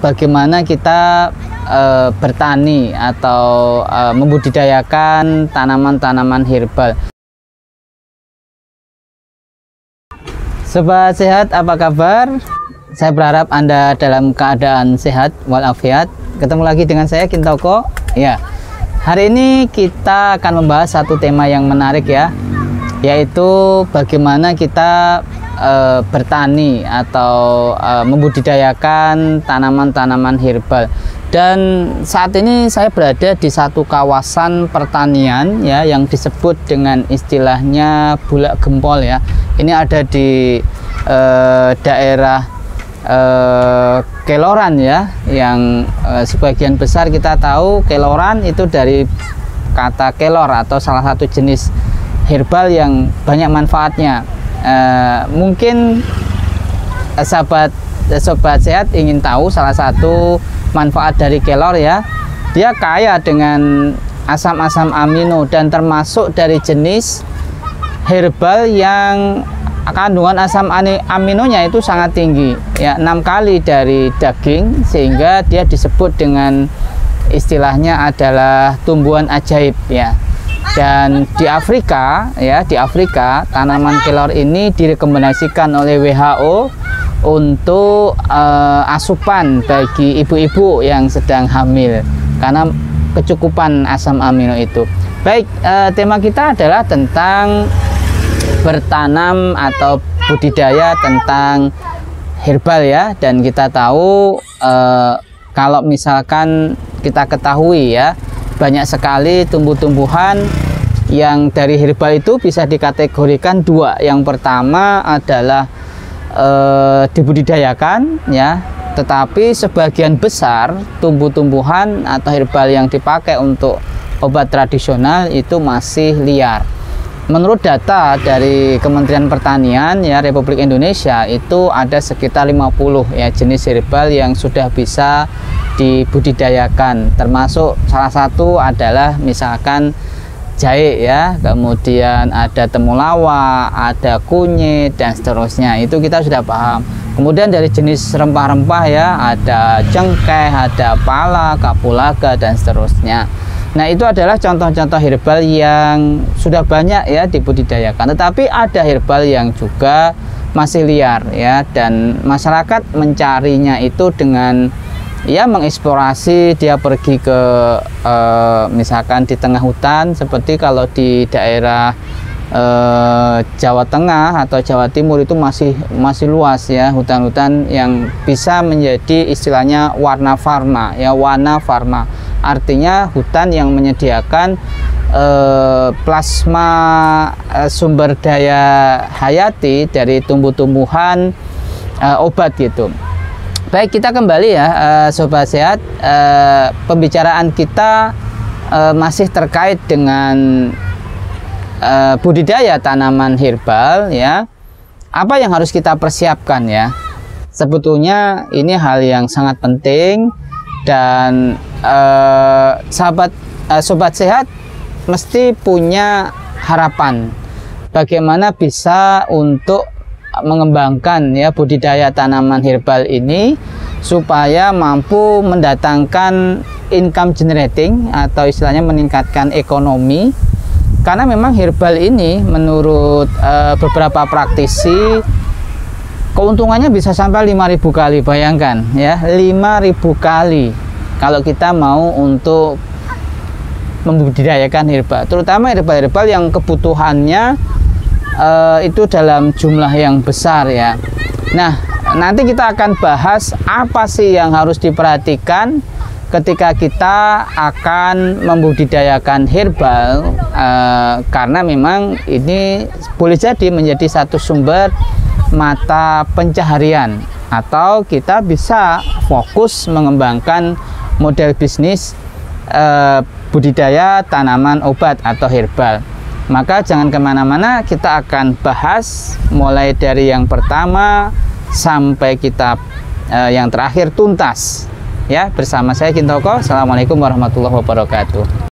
bagaimana kita bertani atau membudidayakan tanaman-tanaman herbal. Sobat sehat, apa kabar? Saya berharap Anda dalam keadaan sehat walafiat. Ketemu lagi dengan saya Kintoko. Ya, hari ini kita akan membahas satu tema yang menarik ya, yaitu bagaimana kita bertani atau membudidayakan tanaman-tanaman herbal. Dan saat ini saya berada di satu kawasan pertanian ya, yang disebut dengan istilahnya Bulak Gempol ya. Ini ada di daerah Keloran ya, yang sebagian besar kita tahu Keloran itu dari kata kelor atau salah satu jenis herbal yang banyak manfaatnya. Mungkin sobat sehat ingin tahu salah satu manfaat dari kelor ya. Dia kaya dengan asam-asam amino dan termasuk dari jenis herbal yang kandungan asam aminonya itu sangat tinggi ya, 6 kali dari daging, sehingga dia disebut dengan istilahnya adalah tumbuhan ajaib ya. Dan di Afrika ya, di Afrika tanaman kelor ini direkomendasikan oleh WHO untuk asupan bagi ibu-ibu yang sedang hamil karena kecukupan asam amino itu. Baik, tema kita adalah tentang bertanam atau budidaya tentang herbal ya. Dan kita tahu kalau misalkan kita ketahui ya, banyak sekali tumbuh-tumbuhan yang dari herbal itu bisa dikategorikan dua. Yang pertama adalah dibudidayakan ya, tetapi sebagian besar tumbuh-tumbuhan atau herbal yang dipakai untuk obat tradisional itu masih liar. Menurut data dari Kementerian Pertanian ya, Republik Indonesia, itu ada sekitar 50 ya jenis herbal yang sudah bisa dibudidayakan, termasuk salah satu adalah misalkan jahe ya, kemudian ada temulawak, ada kunyit dan seterusnya. Itu kita sudah paham. Kemudian dari jenis rempah-rempah ya, ada cengkeh, ada pala, kapulaga dan seterusnya. Nah, itu adalah contoh-contoh herbal yang sudah banyak ya dibudidayakan. Tetapi ada herbal yang juga masih liar ya, dan masyarakat mencarinya itu dengan ya mengeksplorasi. Dia pergi ke misalkan di tengah hutan, seperti kalau di daerah Jawa Tengah atau Jawa Timur itu masih luas ya, hutan-hutan yang bisa menjadi istilahnya warna farma ya, warna farma. Artinya hutan yang menyediakan plasma sumber daya hayati dari tumbuh-tumbuhan obat gitu. Baik, kita kembali ya sobat sehat. Pembicaraan kita masih terkait dengan budidaya tanaman herbal ya. Apa yang harus kita persiapkan ya? Sebetulnya ini hal yang sangat penting, dan sobat sehat mesti punya harapan bagaimana bisa untuk mengembangkan ya budidaya tanaman herbal ini supaya mampu mendatangkan income generating atau istilahnya meningkatkan ekonomi. Karena memang herbal ini menurut beberapa praktisi keuntungannya bisa sampai 5.000 kali. Bayangkan ya, 5.000 kali kalau kita mau untuk membudidayakan herbal, terutama herbal-herbal yang kebutuhannya itu dalam jumlah yang besar ya. Nah, nanti kita akan bahas apa sih yang harus diperhatikan ketika kita akan membudidayakan herbal, karena memang ini boleh jadi menjadi satu sumber mata pencaharian, atau kita bisa fokus mengembangkan model bisnis budidaya tanaman obat atau herbal. Maka jangan kemana-mana, kita akan bahas mulai dari yang pertama sampai kita yang terakhir tuntas ya, bersama saya Kintoko. Assalamualaikum warahmatullahi wabarakatuh.